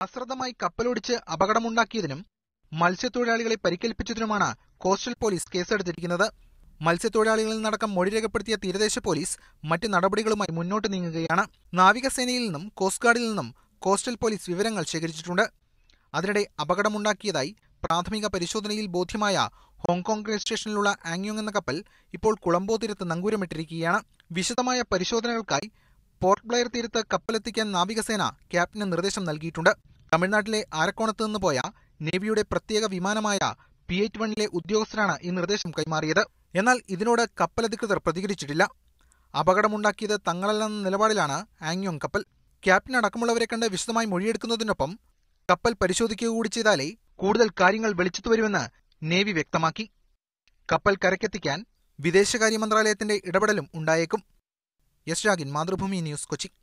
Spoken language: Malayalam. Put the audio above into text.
അശ്രദ്ധമായി കപ്പലോടിച്ച് അപകടമുണ്ടാക്കിയതിനും മത്സ്യത്തൊഴിലാളികളെ പരിക്കേൽപ്പിച്ചതിനുമാണ് കോസ്റ്റൽ പോലീസ് കേസെടുത്തിരിക്കുന്നത്. മത്സ്യത്തൊഴിലാളികളിൽ നിന്നടക്കം മൊഴി രേഖപ്പെടുത്തിയ തീരദേശ പോലീസ് മറ്റ് നടപടികളുമായി മുന്നോട്ട് നീങ്ങുകയാണ്. നാവികസേനയിൽ നിന്നും കോസ്റ്റ് ഗാർഡിൽ നിന്നും കോസ്റ്റൽ പോലീസ് വിവരങ്ങൾ ശേഖരിച്ചിട്ടുണ്ട്. അതിനിടെ അപകടമുണ്ടാക്കിയതായി പ്രാഥമിക പരിശോധനയിൽ ബോധ്യമായ ഹോങ്കോങ് രജിസ്ട്രേഷനിലുള്ള ആങ്യോങ് എന്ന കപ്പൽ ഇപ്പോൾ കൊളംബോ തീരത്ത് നങ്കൂരമിട്ടിരിക്കുകയാണ്. വിശദമായ പരിശോധനകൾക്കായി പോർട്ട് ബ്ലെയർ തീരത്ത് കപ്പലെത്തിക്കാൻ നാവികസേന ക്യാപ്റ്റന് നിർദ്ദേശം നൽകിയിട്ടുണ്ട്. തമിഴ്നാട്ടിലെ ആരക്കോണത്ത് നിന്ന് പോയ നേവിയുടെ പ്രത്യേക വിമാനമായ P-81 ഉദ്യോഗസ്ഥരാണ് ഈ നിർദ്ദേശം കൈമാറിയത്. എന്നാൽ ഇതിനോട് കപ്പലധികൃതർ പ്രതികരിച്ചിട്ടില്ല. അപകടമുണ്ടാക്കിയത് തങ്ങളല്ലെന്ന നിലപാടിലാണ് ആങ്യോങ് കപ്പൽ. ക്യാപ്റ്റൻ അടക്കമുള്ളവരെ കണ്ട് വിശദമായി മൊഴിയെടുക്കുന്നതിനൊപ്പം കപ്പൽ പരിശോധിക്കുക കൂടി ചെയ്താലേ കൂടുതൽ കാര്യങ്ങൾ വെളിച്ചത്തു വരുമെന്ന് നേവി വ്യക്തമാക്കി. കപ്പൽ കരയ്ക്കെത്തിക്കാൻ വിദേശകാര്യ മന്ത്രാലയത്തിന്റെ ഇടപെടലും ഉണ്ടായേക്കും. യശ് രാഗിൻ, മാതൃഭൂമി ന്യൂസ്, കൊച്ചി.